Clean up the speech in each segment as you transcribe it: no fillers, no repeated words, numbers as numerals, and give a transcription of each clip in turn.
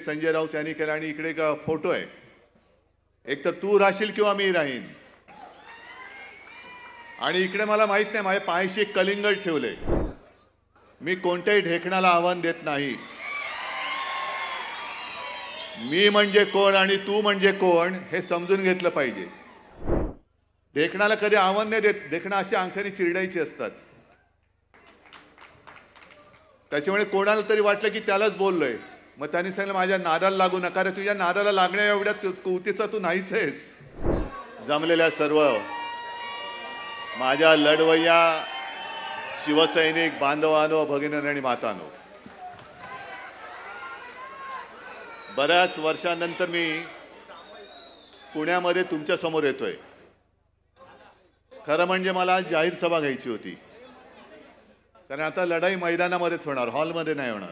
संजय राऊत यांनी केला आणि इकडे एक फोटो आहे. एक तर तू राहशील किंवा मी राहीन. आणि इकडे मला माहित नाही माझ्या पायाशी एक कलिंगड ठेवले. मी कोणत्याही ढेकणाला आव्हान देत नाही. मी म्हणजे कोण आणि तू म्हणजे कोण हे समजून घेतलं पाहिजे. ढेकणाला कधी आव्हान नाही देत. ढेकणं अशी अंगठ्याने चिरडायची असतात. त्याच्यामुळे कोणाला तरी वाटलं की त्यालाच बोललोय. मग त्यांनी सांगितलं माझ्या नादाला लागू नका रे. तुझ्या नादाला लागण्या एवढ्या कुवतीचा तू नाहीच आहेस. जमलेल्या सर्व माझ्या लढवय्या शिवसैनिक बांधवांनो, भगिनींनो आणि मातांनो, बऱ्याच वर्षांनंतर मी पुण्यामध्ये तुमच्या समोर येतोय. खरं म्हणजे मला आज जाहीर सभा घ्यायची होती. कारण आता लढाई मैदानामध्येच होणार, हॉलमध्ये नाही होणार.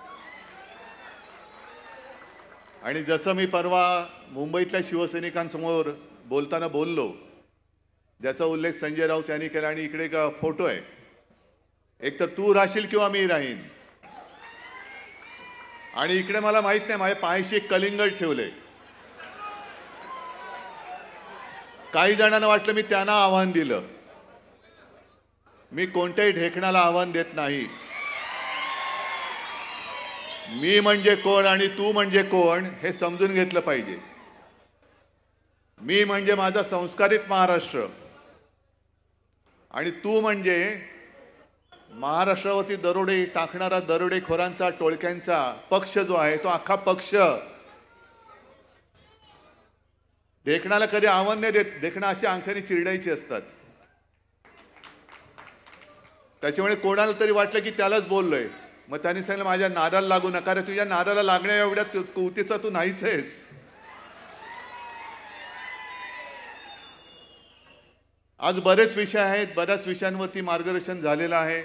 आणि जसं मी परवा मुंबईतल्या शिवसैनिकांसमोर बोलताना बोललो, ज्याचा उल्लेख संजय राऊत यांनी केला आणि इकडे एक फोटो आहे. एक तर तू राहशील किंवा मी राहीन. आणि इकडे मला माहित नाही माझ्या पायाशी एक कलिंगड ठेवले. काही जणांना वाटलं मी त्यांना आव्हान दिलं. मी कोणत्याही ढेकणाला आव्हान देत नाही. मी म्हणजे कोण आणि तू म्हणजे कोण हे समजून घेतलं पाहिजे. मी म्हणजे माझा संस्कारित महाराष्ट्र आणि तू म्हणजे महाराष्ट्रावरती दरोडे टाकणारा दरोडेखोरांचा, टोळक्यांचा पक्ष जो आहे तो अख्खा पक्ष. ढेकणाला कधी आव्हान नाही देत. ढेकणं अशी अंगठ्याने चिरडायची असतात. त्याच्यामुळे कोणाला तरी वाटलं की त्यालाच बोललोय. मग त्यांनी सांगितलं माझ्या नादाला लागू नका रे. तुझ्या नादाला लागण्या एवढ्या कुवतीचा तू नाहीच आहेस. आज बरेच विषय आहेत. बऱ्याच विषयांवरती मार्गदर्शन झालेलं आहे.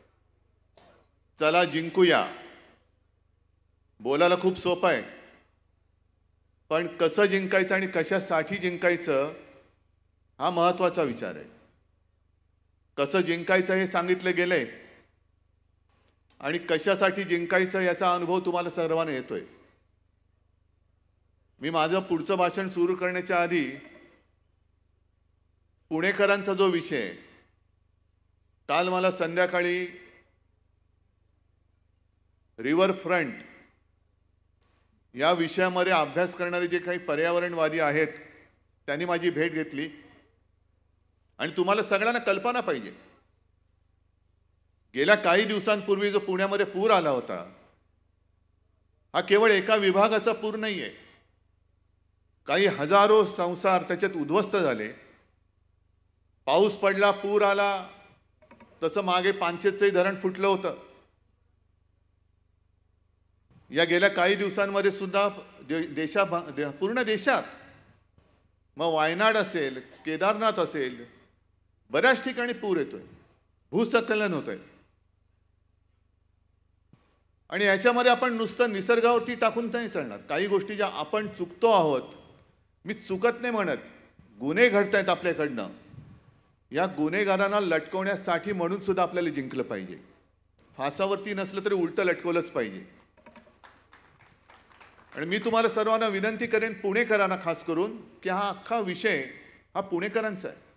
चला जिंकूया. बोलायला खूप सोपं आहे, पण कसं जिंकायचं आणि कशासाठी जिंकायचं हा महत्त्वाचा विचार आहे. कसं जिंकायचं हे सांगितलं गेलंय आणि कशासाठी जिंकायचं याचा अनुभव तुम्हाला सर्वांना येतोय. मी माझं पुढचं भाषण सुरू करण्याच्या आधी पुणेकरांचा जो विषय आहे, काल मला संध्याकाळी रिव्हरफ्रंट या विषयामध्ये अभ्यास करणारे जे काही पर्यावरणवादी आहेत त्यांनी माझी भेट घेतली. आणि तुम्हाला सगळ्यांना कल्पना पाहिजे, गेल्या काही दिवसांपूर्वी जो पुण्यामध्ये पूर आला होता, हा केवळ एका विभागाचा पूर नाहीये. काही हजारो संसार त्याच्यात उद्ध्वस्त झाले. पाऊस पडला, पूर आला, तसं मागे पानशेतचंही धरण फुटलं होतं. या गेल्या काही दिवसांमध्ये सुद्धा पूर्ण देशात, मग वायनाड असेल, केदारनाथ असेल, बऱ्याच ठिकाणी पूर येतोय, भूस्खलन होतंय. आणि याच्यामध्ये आपण नुसतं निसर्गावरती टाकून नाही चालणार. काही गोष्टी ज्या आपण चुकतो आहोत, मी चुकत नाही म्हणत, गुन्हे घडतायत आपल्याकडनं, या गुन्हेगारांना लटकवण्यासाठी म्हणून सुद्धा आपल्याला जिंकलं पाहिजे. फासावरती नसलं तरी उलटं लटकवलंच पाहिजे. आणि मी तुम्हाला सर्वांना विनंती करेन, पुणेकरांना खास करून, की हा अख्खा विषय हा पुणेकरांचा आहे.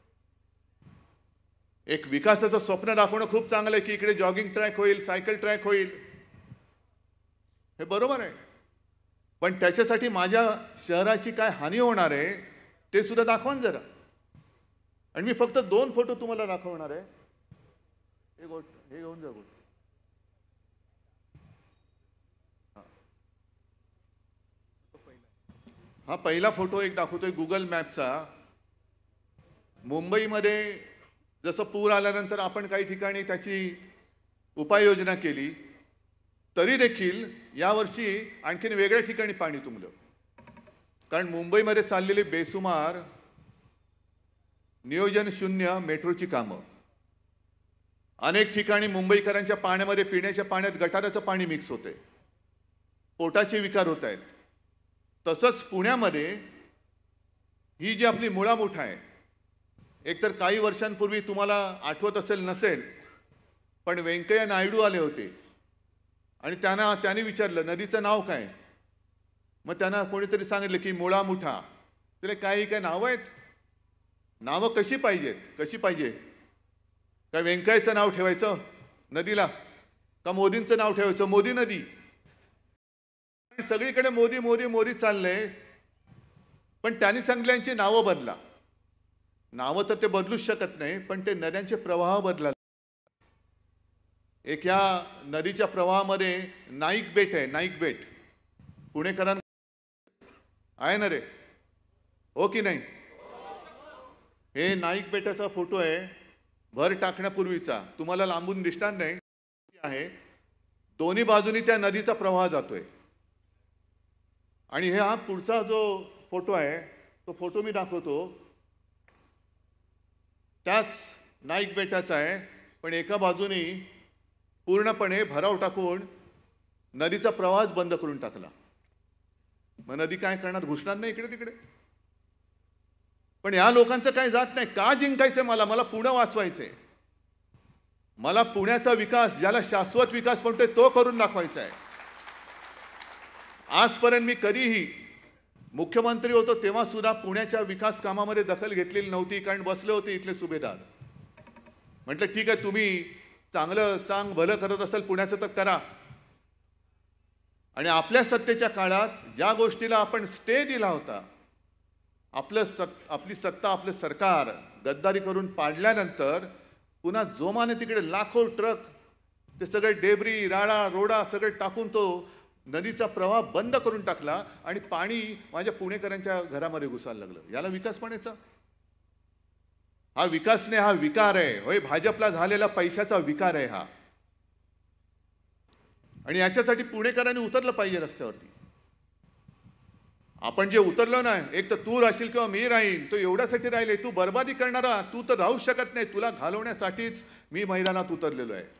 एक विकासाचं स्वप्न दाखवणं खूप चांगलं आहे की इकडे जॉगिंग ट्रॅक होईल, सायकल ट्रॅक होईल, हे बरोबर आहे. पण त्याच्यासाठी माझ्या शहराची काय हानी होणार आहे ते सुद्धा दाखवा जरा. आणि मी फक्त 2 फोटो तुम्हाला दाखवणार आहे. हे घेऊन जा गोष्ट. हा पहिला फोटो एक दाखवतोय गुगल मॅपचा. मुंबईमध्ये जसं पूर आल्यानंतर आपण काही ठिकाणी त्याची उपाययोजना केली, तरी देखील यावर्षी आणखीन वेगळ्या ठिकाणी पाणी तुंबलं. कारण मुंबईमध्ये चाललेली बेसुमार नियोजन शून्य मेट्रोची कामं, अनेक ठिकाणी मुंबईकरांच्या पाण्यामध्ये, पिण्याच्या पाण्यात गटाराचं पाणी मिक्स होतंय, पोटाचे विकार होत आहेत. तसंच पुण्यामध्ये ही जी आपली मुळामुठ आहे, एकतर काही वर्षांपूर्वी तुम्हाला आठवत असेल नसेल, पण व्यंकय्या नायडू आले होते आणि त्यांनी विचारलं नदीचं नाव काय. मग त्यांना कोणीतरी सांगितलं की मुळा मुठा. त्याला काही काय नावं आहेत? नावं कशी पाहिजेत? कशी पाहिजे? काय व्यंकय्याचं नाव ठेवायचं नदीला, का मोदींचं नाव ठेवायचं मोदी नदी? सगळीकडे मोदी मोदी मोदी चाललंय. पण त्यांनी सांगितल्यांची नावं बदला. नावं तर ते बदलूच शकत नाही, पण ते नद्यांचे प्रवाह बदला. एक ह्या नदीच्या प्रवाहामध्ये नाईक बेट आहे, नाईक बेट. पुणेकरांना आहे ना रे, हो की नाही? हे नाईक बेटाचा फोटो आहे, भर टाकण्यापूर्वीचा. तुम्हाला लांबून दिसणार नाही आहे. दोन्ही बाजूनी त्या नदीचा प्रवाह जातोय. आणि हा पुढचा जो फोटो आहे, तो फोटो मी दाखवतो. त्याच नाईक बेटाचा आहे, पण एका बाजूनी पूर्णपणे भराव टाकून नदीचा प्रवाहच बंद करून टाकला. मग नदी काय करणार? घुसणार नाही इकडे तिकडे. पण या लोकांचं काय जात नाही. का जिंकायचंय? मला पुणे वाचवायचंय. मला पुण्याचा विकास, ज्याला शाश्वत विकास म्हणतोय, तो करून दाखवायचा आहे. आजपर्यंत मी कधीही मुख्यमंत्री होतो तेव्हा सुद्धा पुण्याच्या विकास कामामध्ये दखल घेतलेली नव्हती, कारण बसले होते इथले सुभेदार. म्हटलं ठीक आहे, तुम्ही चांग भलं करत असाल पुण्याचं तर करा. आणि आपल्या सत्तेच्या काळात ज्या गोष्टीला आपण स्टे दिला होता, आपली सत्ता, आपलं सरकार गद्दारी करून पाडल्यानंतर पुन्हा जोमाने तिकडे लाखो ट्रक ते सगळे डेब्री राडा रोडा सगळे टाकून तो नदीचा प्रवाह बंद करून टाकला आणि पाणी माझ्या पुणेकरांच्या घरामध्ये घुसायला लागलं. याला विकास म्हणायचा? हा विकास नाही, हा विकार आहे. होय, भाजपला झालेला पैशाचा विकार आहे हा. आणि याच्यासाठी पुणेकरांनी उतरलं पाहिजे रस्त्यावरती. आपण जे उतरलो ना, एक तर तू राहशील किंवा मी राहीन, तो एवढ्यासाठी राहिले. तू बर्बादी करणारा, तू तर राहू शकत नाही. तुला घालवण्यासाठीच मी मैदानात उतरलेलो आहे.